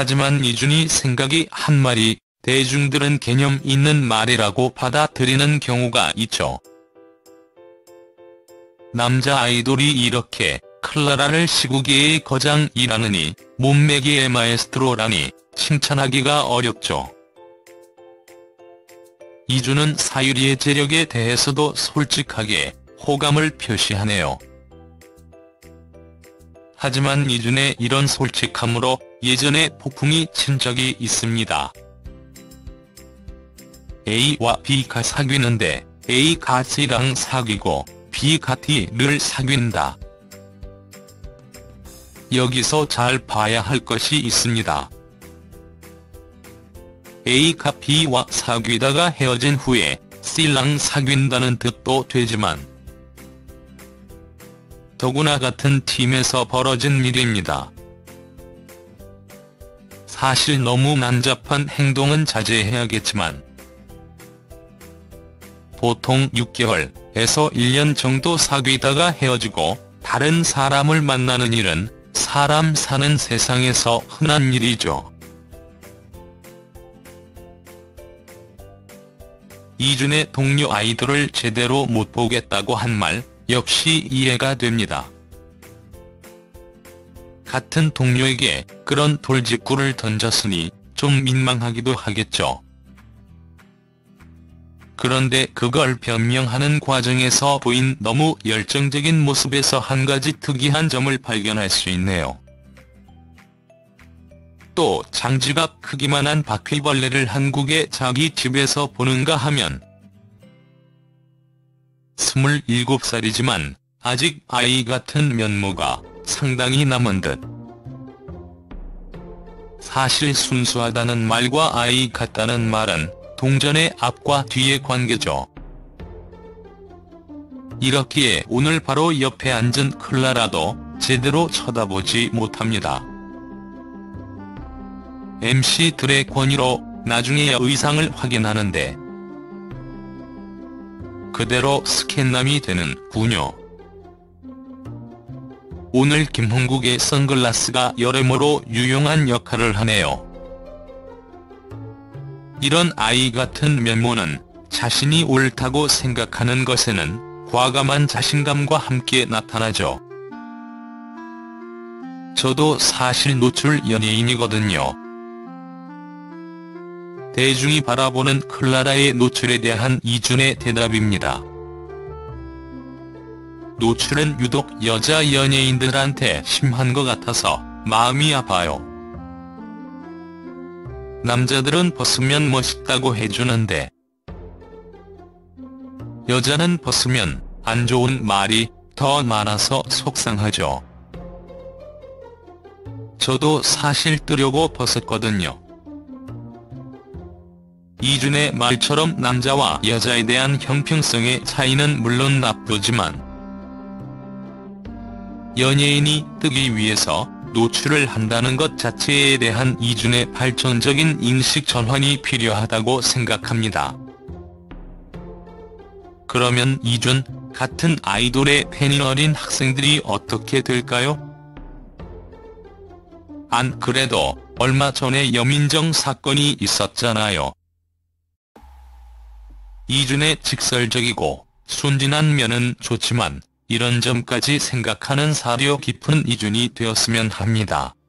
하지만 이준이 생각이 한 말이 대중들은 개념 있는 말이라고 받아들이는 경우가 있죠. 남자 아이돌이 이렇게 클라라를 시구계의 거장이라느니 몸매계의 마에스트로라니 칭찬하기가 어렵죠. 이준은 사유리의 재력에 대해서도 솔직하게 호감을 표시하네요. 하지만 이준의 이런 솔직함으로 예전에 폭풍이 친 적이 있습니다. A와 B가 사귀는데 A가 C랑 사귀고 B가 D를 사귄다. 여기서 잘 봐야 할 것이 있습니다. A가 B와 사귀다가 헤어진 후에 C랑 사귄다는 뜻도 되지만 더구나 같은 팀에서 벌어진 일입니다. 사실 너무 난잡한 행동은 자제해야겠지만 보통 6개월에서 1년 정도 사귀다가 헤어지고 다른 사람을 만나는 일은 사람 사는 세상에서 흔한 일이죠. 이준의 동료 아이돌을 제대로 못 보겠다고 한 말 역시 이해가 됩니다. 같은 동료에게 그런 돌직구를 던졌으니 좀 민망하기도 하겠죠. 그런데 그걸 변명하는 과정에서 보인 너무 열정적인 모습에서 한 가지 특이한 점을 발견할 수 있네요. 또 장지갑 크기만한 바퀴벌레를 한국의 자기 집에서 보는가 하면 27살이지만 아직 아이 같은 면모가 상당히 남은 듯. 사실 순수하다는 말과 아이 같다는 말은 동전의 앞과 뒤의 관계죠. 이렇기에 오늘 바로 옆에 앉은 클라라도 제대로 쳐다보지 못합니다. MC들의 권유로 나중에야 의상을 확인하는데 그대로 스캔남이 되는군요. 오늘 김홍국의 선글라스가 여러모로 유용한 역할을 하네요. 이런 아이 같은 면모는 자신이 옳다고 생각하는 것에는 과감한 자신감과 함께 나타나죠. 저도 사실 노출 연예인이거든요. 대중이 바라보는 클라라의 노출에 대한 이준의 대답입니다. 노출은 유독 여자 연예인들한테 심한 것 같아서 마음이 아파요. 남자들은 벗으면 멋있다고 해주는데 여자는 벗으면 안 좋은 말이 더 많아서 속상하죠. 저도 사실 뜨려고 벗었거든요. 이준의 말처럼 남자와 여자에 대한 형평성의 차이는 물론 나쁘지만 연예인이 뜨기 위해서 노출을 한다는 것 자체에 대한 이준의 발전적인 인식 전환이 필요하다고 생각합니다. 그러면 이준 같은 아이돌의 팬이 어린 학생들이 어떻게 될까요? 안 그래도 얼마 전에 여민정 사건이 있었잖아요. 이준의 직설적이고 순진한 면은 좋지만 이런 점까지 생각하는 사려 깊은 이준이 되었으면 합니다.